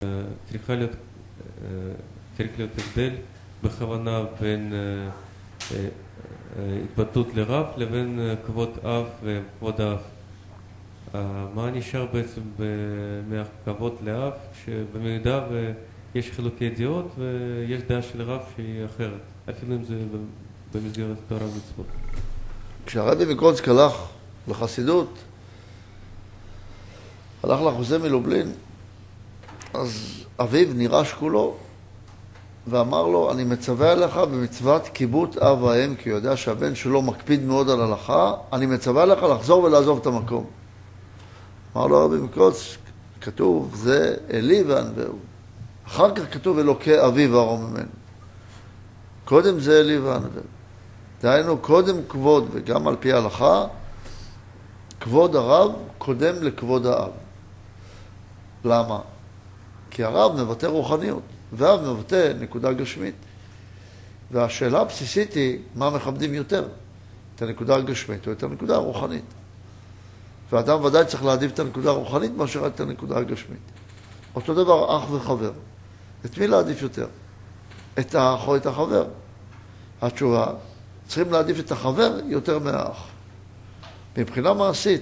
צריך להיות הבדל בכוונה בין התבטאות לרב לבין כבוד אב וכבוד האב. מה נשאר בעצם מהכבוד לאב, שבמידה ויש חילוקי דעות ויש דעה של רב שהיא אחרת, אפילו אם זה במסגרת תורה ומצוות. כשהרבי מקוצק הלך לחסידות, הלך לאחוזי מלובלין, אז אביו נירש כולו ואמר לו, אני מצווה עליך במצוות כיבוד אב ואם, כי הוא יודע שהבן שלו מקפיד מאוד על הלכה, אני מצווה עליך לחזור ולעזוב את המקום. אמר לו הרבי מקוצק, כתוב, זה אלי וענווהו. אחר כך כתוב אלוקי אבי וארום ממנו. קודם זה אלי וענווהו. דהיינו, קודם כבוד, וגם על פי ההלכה, כבוד הרב קודם לכבוד האב. למה? כי הרב מבטא רוחניות, והאב מבטא נקודה גשמית. והשאלה הבסיסית היא, מה מכבדים יותר? את הנקודה הגשמית או את הנקודה הרוחנית? ואדם ודאי צריך להעדיף את הנקודה הרוחנית מאשר את הנקודה הגשמית. אותו דבר אח וחבר. את מי להעדיף יותר? את האח או את החבר? התשובה, צריכים להעדיף את החבר יותר מהאח. מבחינה מעשית,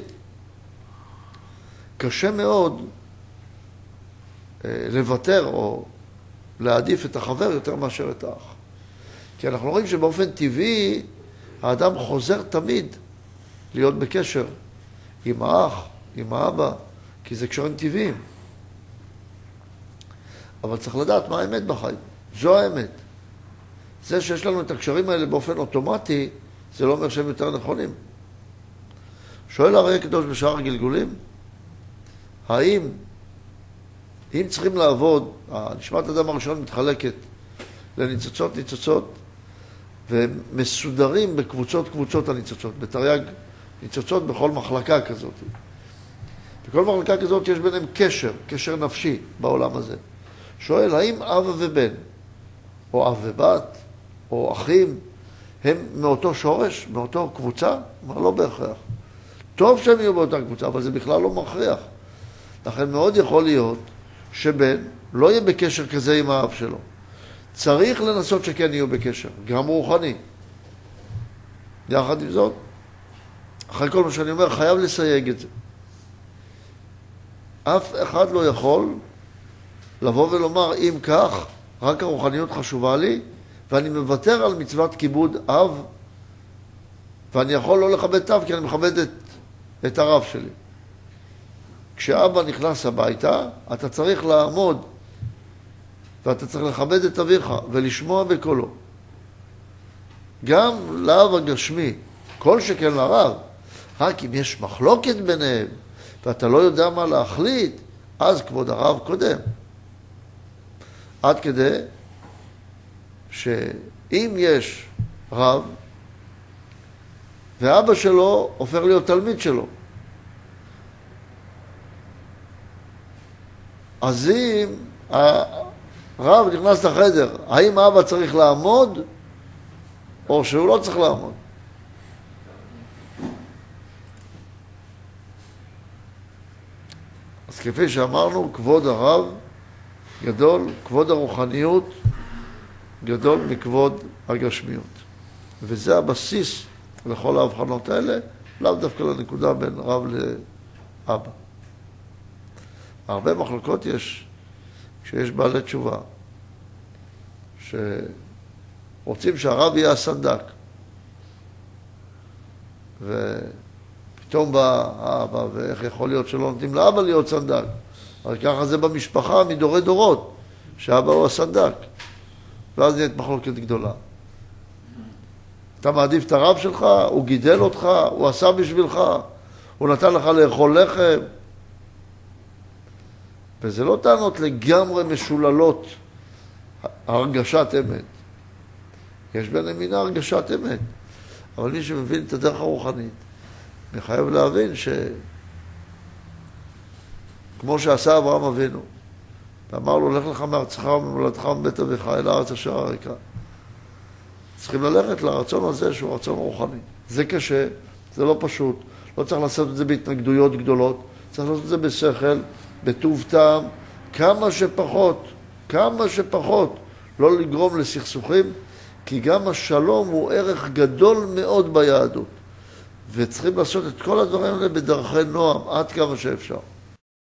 קשה מאוד לוותר או להעדיף את החבר יותר מאשר את האח. כי אנחנו רואים שבאופן טבעי האדם חוזר תמיד להיות בקשר עם האח, עם האבא, כי זה קשרים טבעיים. אבל צריך לדעת מה האמת בחיים. זו האמת. זה שיש לנו את הקשרים האלה באופן אוטומטי, זה לא אומר שהם יותר נכונים. שואל הרי הקדוש בשאר הגלגולים, האם אם צריכים לעבוד, נשמת אדם הראשון מתחלקת לניצוצות, ומסודרים בקבוצות הניצוצות, בתרי"ג ניצוצות בכל מחלקה כזאת. בכל מחלקה כזאת יש ביניהם קשר נפשי בעולם הזה. שואל, האם אב ובן, או אב ובת, או אחים, הם מאותו שורש, מאותו קבוצה? מה, לא בהכרח. טוב שהם יהיו באותה קבוצה, אבל זה בכלל לא מכריח. לכן מאוד יכול להיות שבן לא יהיה בקשר כזה עם האב שלו. צריך לנסות שכן יהיו בקשר, גם רוחני. יחד עם זאת, אחרי כל מה שאני אומר, חייב לסייג את זה. אף אחד לא יכול לבוא ולומר, אם כך, רק הרוחניות חשובה לי, ואני מוותר על מצוות כיבוד אב, ואני יכול לא לכבד את אב, כי אני מכבד את הרב שלי. כשאבא נכנס הביתה, אתה צריך לעמוד, ואתה צריך לכבד את אביך, ולשמוע בקולו. גם לאב הגשמי, כל שכן לרב, רק אם יש מחלוקת ביניהם, ואתה לא יודע מה להחליט, אז כבוד הרב קודם. עד כדי שאם יש רב, ואבא שלו הופך להיות תלמיד שלו, אז אם הרב נכנס לחדר, האם האבא צריך לעמוד, או שהוא לא צריך לעמוד? אז כפי שאמרנו, כבוד הרב גדול, כבוד הרוחניות גדול מכבוד הגשמיות. וזה הבסיס לכל ההבחנות האלה, לאו דווקא לנקודה בין רב לאבא. הרבה מחלוקות יש, כשיש בעלי תשובה, שרוצים שהרב יהיה הסנדק. ופתאום בא האבא, ואיך יכול להיות שלא נותנים לאבא להיות סנדק? אבל ככה זה במשפחה מדורי דורות, שהאבא הוא הסנדק. ואז נהיית מחלוקת גדולה. אתה מעדיף את הרב שלך, הוא גידל אותך, הוא עשה בשבילך, הוא נתן לך לאכול לחם. וזה לא טענות לגמרי משוללות הרגשת אמת. יש ביניהם מן הרגשת אמת. אבל מי שמבין את הדרך הרוחנית, מחייב להבין כמו שעשה אברהם אבינו, ואמר לו, לך לך מארצך וממולדתך ומבית אביך אל הארץ אשר הריקה. צריכים ללכת לרצון הזה שהוא רצון רוחני. זה קשה, זה לא פשוט, לא צריך לעשות את זה בהתנגדויות גדולות, צריך לעשות את זה בשכל, בטוב טעם, כמה שפחות לא לגרום לסכסוכים, כי גם השלום הוא ערך גדול מאוד ביהדות. וצריכים לעשות את כל הדברים האלה בדרכי נועם, עד כמה שאפשר.